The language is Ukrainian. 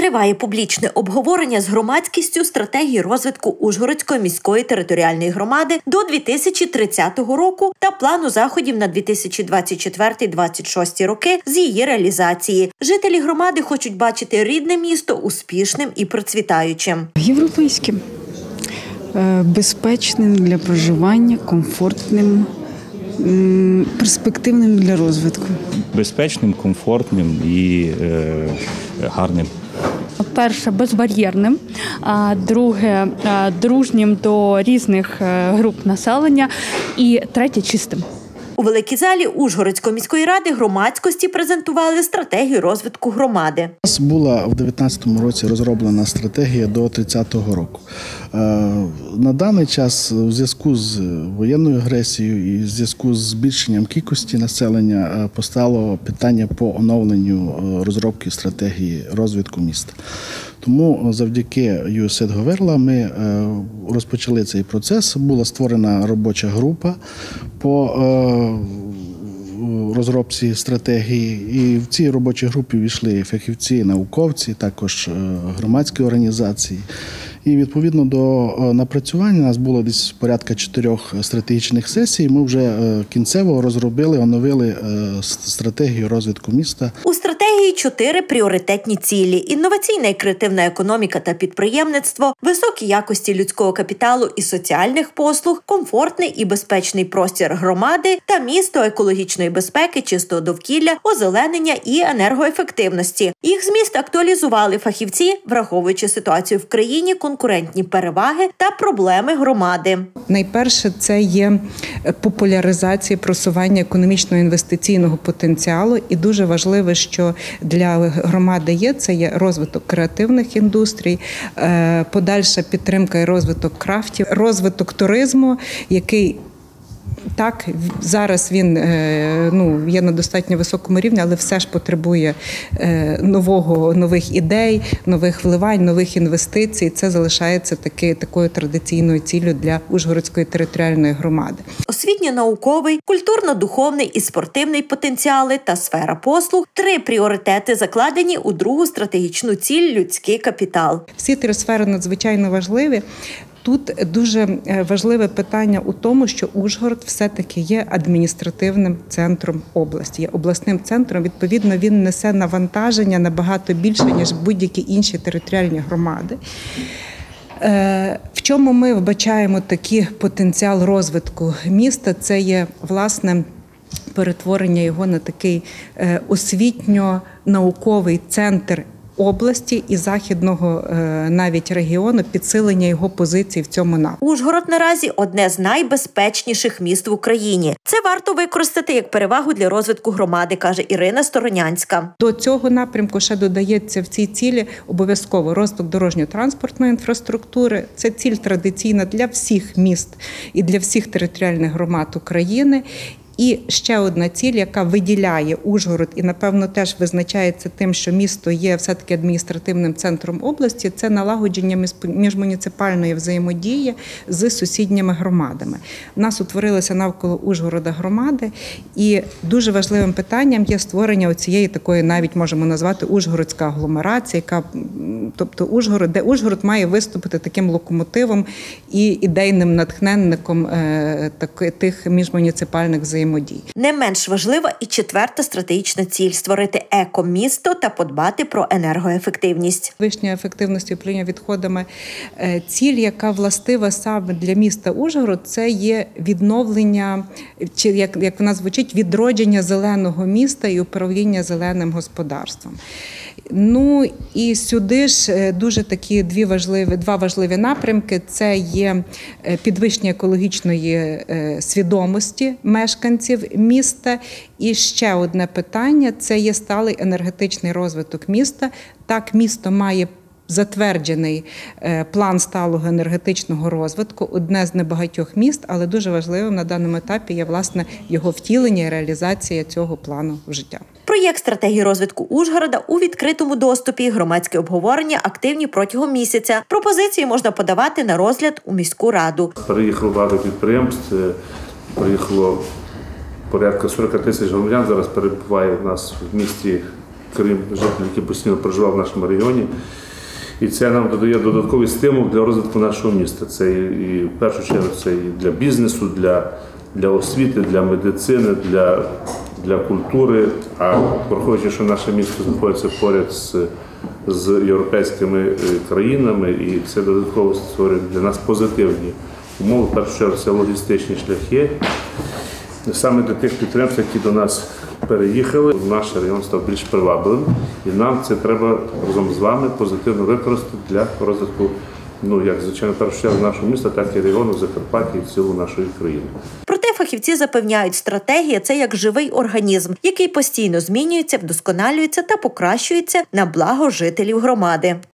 Триває публічне обговорення з громадськістю стратегії розвитку Ужгородської міської територіальної громади до 2030 року та плану заходів на 2024-2026 роки з її реалізації. Жителі громади хочуть бачити рідне місто успішним і процвітаючим. Європейським, безпечним для проживання, комфортним, перспективним для розвитку. Безпечним, комфортним і гарним. Перше – безбар'єрним, друге – дружнім до різних груп населення і третє – чистим. У великій залі Ужгородської міської ради громадськості презентували стратегію розвитку громади. У нас була в 2019 році розроблена стратегія до 30-го року. На даний час у зв'язку з воєнною агресією і в зв'язку з збільшенням кількості населення постало питання по оновленню розробки стратегії розвитку міста. Тому завдяки USAID Говерла ми розпочали цей процес. Була створена робоча група по розробці стратегії. І в цій робочій групі війшли фахівці, науковці, також громадські організації. І відповідно до напрацювання у нас було десь порядка 4 стратегічних сесій. Ми вже кінцево розробили, оновили стратегію розвитку міста. У стратегії 4 пріоритетні цілі – інноваційна і креативна економіка та підприємництво, високі якості людського капіталу і соціальних послуг, комфортний і безпечний простір громади та місто екологічної безпеки, чистого довкілля, озеленення і енергоефективності. Їх зміст актуалізували фахівці, враховуючи ситуацію в країні, конкурентні переваги та проблеми громади. Найперше – це є популяризація, просування економічно-інвестиційного потенціалу. І дуже важливо, що для громади є, це є розвиток креативних індустрій, подальша підтримка і розвиток крафтів, розвиток туризму, який так, зараз він є на достатньо високому рівні, але все ж потребує нових ідей, нових вливань, нових інвестицій. Це залишається такою традиційною ціллю для Ужгородської територіальної громади. Освітньо-науковий, культурно-духовний і спортивний потенціали та сфера послуг – 3 пріоритети закладені у другу стратегічну ціль – людський капітал. Всі 3 сфери надзвичайно важливі. Тут дуже важливе питання у тому, що Ужгород все-таки є адміністративним центром області, є обласним центром. Відповідно, він несе навантаження набагато більше, ніж будь-які інші територіальні громади. В чому ми вбачаємо такий потенціал розвитку міста? Це є, власне, перетворення його на такий освітньо-науковий центр області і західного навіть регіону, підсилення його позицій в цьому напрямку. Ужгород наразі одне з найбезпечніших міст в Україні. Це варто використати як перевагу для розвитку громади, каже Ірина Сторонянська. До цього напрямку ще додається в цій цілі обов'язково розвиток дорожньо-транспортної інфраструктури. Це ціль традиційна для всіх міст і для всіх територіальних громад України. І ще одна ціль, яка виділяє Ужгород і, напевно, теж визначається тим, що місто є все-таки адміністративним центром області, це налагодження міжмуніципальної взаємодії з сусідніми громадами. У нас утворилися навколо Ужгорода громади, і дуже важливим питанням є створення цієї такої, навіть можемо назвати, ужгородська агломерація, тобто де Ужгород має виступити таким локомотивом і ідейним натхненником тих міжмуніципальних взаємодій. Не менш важлива і 4-та стратегічна ціль – створити еко-місто та подбати про енергоефективність. Підвищення ефективності управління відходами. Ціль, яка властива саме для міста Ужгород, це є відновлення, чи як вона звучить, відродження зеленого міста і управління зеленим господарством. Ну і сюди ж дуже такі два важливі напрямки – це є підвищення екологічної свідомості мешканців міста. І ще одне питання – це є сталий енергетичний розвиток міста. Так, місто має затверджений план сталого енергетичного розвитку, одне з небагатьох міст, але дуже важливим на даному етапі є, власне, його втілення і реалізація цього плану в життя. Проєкт стратегії розвитку Ужгорода у відкритому доступі, громадське обговорення активні протягом місяця. Пропозиції можна подавати на розгляд у міську раду. Переїхало багато підприємств, приїхало порядка 40 тисяч громадян, зараз перебуває у нас в місті крім жителів, які постійно проживали в нашому регіоні. І це нам додає додатковий стимул для розвитку нашого міста. Це і в першу чергу це і для бізнесу, для освіти, для медицини, для культури. А враховуючи, що наше місто знаходиться поряд з європейськими країнами, і це додатково створює для нас позитивні умови. В першу чергу це логістичні шляхи. Саме для тих підприємств, які до нас переїхали, наш район став більш привабливим, і нам це треба разом з вами позитивно використати для розвитку, як звичайно, в першу чергу нашого міста, так і регіону Закарпаття і цілу нашої країни. Проте фахівці запевняють, стратегія – це як живий організм, який постійно змінюється, вдосконалюється та покращується на благо жителів громади.